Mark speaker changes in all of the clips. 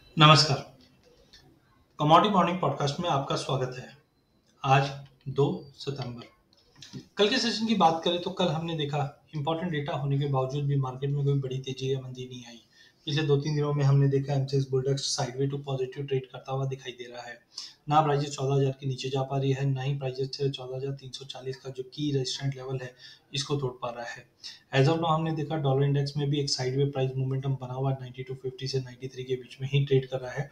Speaker 1: नमस्कार। Commodity morning podcast में आपका स्वागत है। आज 2 सितंबर। कल के सेशन की बात करें तो कल हमने देखा इंपॉर्टेंट डेटा होने के बावजूद भी मार्केट में कोई बड़ी तेजी या मंदी नहीं आई। पिछले 2-3 दिनों में हमने देखा MCX Bulldex sideway to positive trade करता हुआ दिखाई दे रहा है। ना प्राइसेस 14,000 के नीचे जा पा रही है, ना ही प्राइसेस 14,340 का जो की रेजिस्टेंट लेवल है इसको तोड़ पा रहा है। एज ऑफ नाउ हमने देखा डॉलर इंडेक्स में भी एक साइडवे प्राइस मोमेंटम बना हुआ 9250 से 93 के बीच में ही ट्रेड कर रहा है।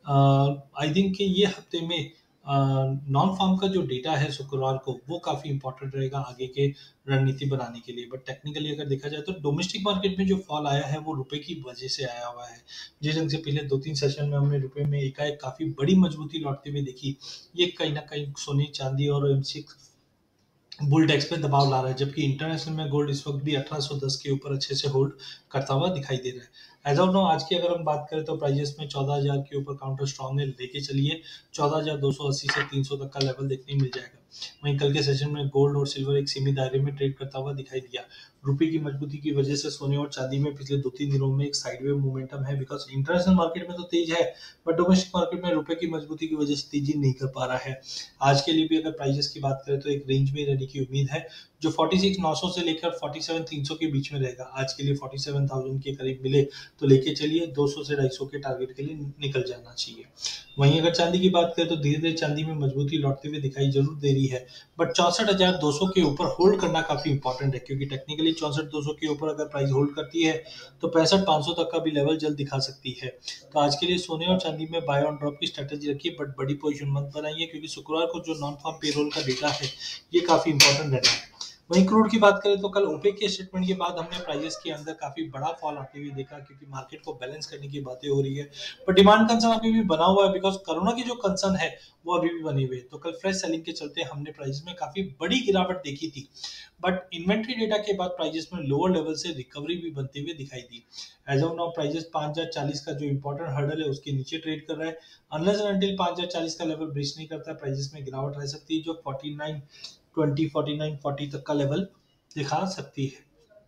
Speaker 1: आई थिंक कि ये हफ्ते में नॉन फार्म का जो डेटा है शुक्रवार को वो काफी इंपॉर्टेंट रहेगा आगे के रणनीति बनाने के लिए। बट टेक्निकली अगर देखा जाए तो डोमेस्टिक मार्केट में जो फॉल आया है वो रुपए की वजह से आया हुआ है। जिस ढंग से पिछले 2-3 सेशन में हमने रुपए में एकाएक काफी बड़ी मजबूती लौटते हुए देखी, ये कहीं ना कहीं सोने चांदी और एमसीएक्स बुल टैक्स पे दबाव ला रहा है, जबकि इंटरनेशनल में गोल्ड इस वक्त भी 1810 के ऊपर अच्छे से होल्ड करता हुआ दिखाई दे रहा है। एज ऑफ नाउ आज की अगर हम बात करें तो प्राइजेस में 14,000 के ऊपर काउंटर स्ट्रॉन्ग है, लेके चलिए 14,280 से 300 तक का लेवल देखने मिल जाएगा। वहीं कल के सेशन में गोल्ड और सिल्वर एक सीमित दायरे में ट्रेड करता हुआ दिखाई दिया। रुपए की मजबूती की वजह से सोने और चांदी में पिछले 2-3 दिनों में एक साइडवे मोमेंटम है, बिकॉज इंटरनेशनल मार्केट में तो तेज है बट डोमेस्टिक मार्केट में रुपए की मजबूती की वजह से तेजी नहीं कर पा रहा है। आज के लिए भी अगर प्राइजेस की बात करें तो एक रेंज में रहने की उम्मीद है, जो 46,900 से लेकर 47,300 के बीच में रहेगा। आज के लिए 47,000 के करीब मिले तो लेके चलिए, 200 से 250 के टारगेट के लिए निकल जाना चाहिए। वहीं अगर चांदी की बात करें तो धीरे धीरे चांदी में मजबूती लौटते हुए दिखाई जरूर दे रही है, बट 64,200 के ऊपर होल्ड करना काफी इंपॉर्टेंट है, क्योंकि टेक्निकली 64,200 के ऊपर अगर प्राइस होल्ड करती है तो 65,500 तक का भी लेवल जल्द दिखा सकती है। तो आज के लिए सोने और चांदी में बाय ऑन ड्रॉप की स्ट्रेटेजी रखिए, बट बड़ी पोजीशन मत बनाइए, क्योंकि शुक्रवार को जो नॉन फार्म पेरोल का डेटा है ये काफी इंपॉर्टेंट रहना है। वहीं क्रूड की बात करें तो कल ओपेक के स्टेटमेंट के बाद हमने प्राइसेस के अंदर काफी बड़ा फॉल आते हुए देखा, क्योंकि मार्केट को बैलेंस करने की बातें हो रही है, पर डिमांड कंसर्न अभी भी बना हुआ है, बिकॉज कोरोना की जो कंसर्न है वो अभी भी बनी हुई है। तो कल फ्रेश सेलिंग के चलते हमने प्राइस में काफी बड़ी गिरावट देखी थी, बट इन्वेंट्री डेटा के बाद प्राइसेस में लोअर लेवल से रिकवरी भी बनते हुए दिखाई दी। एज ऑफ नाउ प्राइसेस 5,040 का जो इंपॉर्टेंट हर्डल है उसके नीचे ट्रेड कर रहा है। अनलेस एंड अनटिल 5,040 का लेवल ब्रीच नहीं करता है, प्राइसेस में गिरावट रह सकती है, जो 4920 4940 तक का लेवल दिखा सकती है।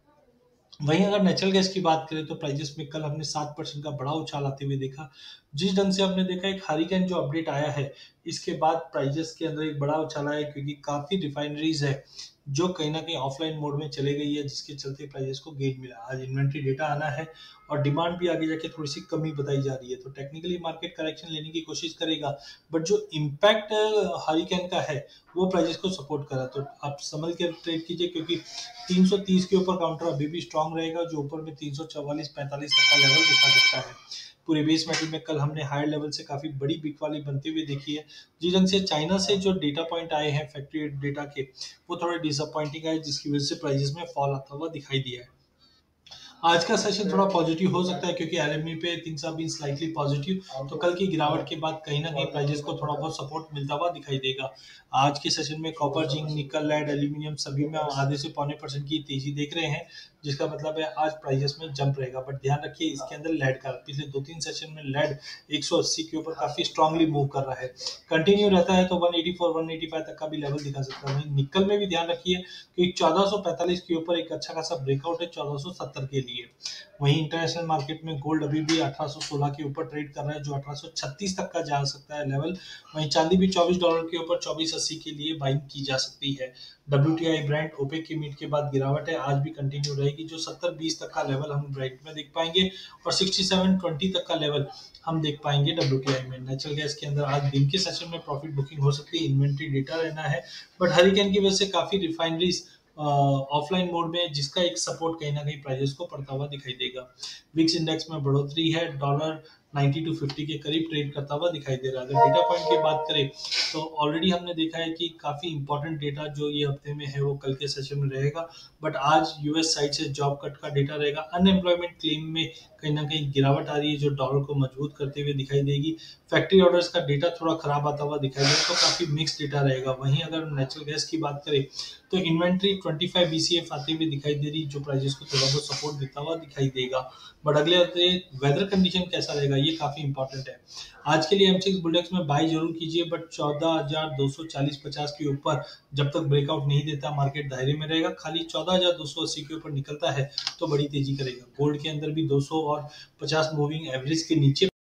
Speaker 1: वहीं अगर नेचुरल गैस की बात करें तो प्राइसेस में कल हमने 7% का बड़ा उछाल आते हुए देखा। जिस ढंग से हमने देखा एक हरिकेन जो अपडेट आया है, इसके बाद प्राइसेस के अंदर एक बड़ा उछाल आया है, क्योंकि काफी रिफाइनरीज है जो कहीं ना कहीं ऑफलाइन मोड में चले गई है, जिसके चलते प्राइसेस को गेन मिला। आज इन्वेंट्री डेटा आना है और डिमांड भी आगे जाके थोड़ी सी कमी बताई जा रही है, तो टेक्निकली मार्केट करेक्शन लेने की कोशिश करेगा, बट जो इम्पैक्ट हरिकेन का है वो प्राइसेस को सपोर्ट करा। तो आप समझ के ट्रेड कीजिए, क्योंकि 330 के ऊपर काउंटर अभी भी स्ट्रांग रहेगा, जो ऊपर में 344-45 तक का लेवल दिखा सकता है। पूरे बेस मेटल में कल हमने हायर लेवल से काफी बड़ी बिग वाली बनती हुई देखी है। जिस ढंग से चाइना से जो डेटा पॉइंट आए हैं फैक्ट्री डेटा के, वो थोड़े डिसअपॉइंटिंग आए, जिसकी वजह से प्राइसेस में फॉल आता हुआ दिखाई दिया है। आज का सेशन थोड़ा पॉजिटिव हो सकता है, क्योंकि एलएमई पे things are been slightly positive, तो कल की गिरावट के बाद कहीं ना कहीं प्राइसेस को थोड़ा बहुत सपोर्ट मिलता हुआ दिखाई देगा। आज के सेशन में copper, zinc, nickel, lead, aluminium सभी में आधे से पौने % की तेजी देख रहे हैं, जिसका मतलब है आज प्राइसेस में जंप रहेगा। बट ध्यान रखिए इसके अंदर लेड का, पिछले 2-3 सेशन में लेड 180 के ऊपर काफी स्ट्रांगली मूव कर रहा है, कंटिन्यू रहता है तो 184-185 तक का भी लेवल दिखा सकता है। वहीं निकल में भी ध्यान रखिए कि 1445 के ऊपर एक अच्छा खासा ब्रेकआउट है 1470 के लिए। वहीं इंटरनेशनल मार्केट में गोल्ड अभी भी 1816 के ऊपर ट्रेड कर रहा है, जो 1836 तक का जा सकता है लेवल। वहीं चांदी भी $24 के ऊपर 2480 के लिए बाइंग की जा सकती है। WTI ब्रांड ओपेक की मीट के बाद गिरावट है, आज भी कंटिन्यू रहेगी, जो 70-20 तक का लेवल हम ब्रांड में देख पाएंगे और 67-20 तक का लेवल हम देख पाएंगे WTI में। नेचुरल गैस के अंदर आज दिन के सेशन में प्रॉफिट बुकिंग हो सकती है, इन्वेंट्री डेटा रहना है, बट हरिकेन की वजह से काफी रिफाइनरीज ऑफलाइन मोड में, जिसका एक सपोर्ट कहीं ना कहीं प्राइसेस को पड़ता हुआ दिखाई देगा। विक्स इंडेक्स में बढ़ोतरी है, डॉलर 9250 के करीब ट्रेड करता हुआ दिखाई दे रहा है। अगर डेटा पॉइंट की बात करें तो ऑलरेडी हमने देखा है कि काफी इंपॉर्टेंट डेटा जो ये हफ्ते में है वो कल के सेशन में रहेगा, बट आज यूएस साइड से जॉब कट का डेटा रहेगा। अनएम्प्लॉयमेंट क्लेम में कहीं ना कहीं गिरावट आ रही है, जो डॉलर को मजबूत करते हुए दिखाई देगी। फैक्ट्री ऑर्डर्स का डेटा थोड़ा खराब आता हुआ दिखाई देगा, तो काफी मिक्स डेटा रहेगा। वहीं अगर नेचुरल गैस की बात करें तो इन्वेंट्री 25 BCF आती हुई दिखाई दे रही, जो प्राइसेस को थोड़ा बहुत सपोर्ट देता हुआ दिखाई देगा। बट अगले हफ्ते वेदर कंडीशन कैसा रहेगा ये काफी इंपॉर्टेंट है। आज के लिए एमसीएक्स बुलेट्स में बाय जरूर कीजिए, बट 14,240-50 के ऊपर जब तक ब्रेकआउट नहीं देता मार्केट दायरे में रहेगा। खाली 14,280 के ऊपर निकलता है तो बड़ी तेजी करेगा। गोल्ड के अंदर भी 200 और 50 मूविंग एवरेज के नीचे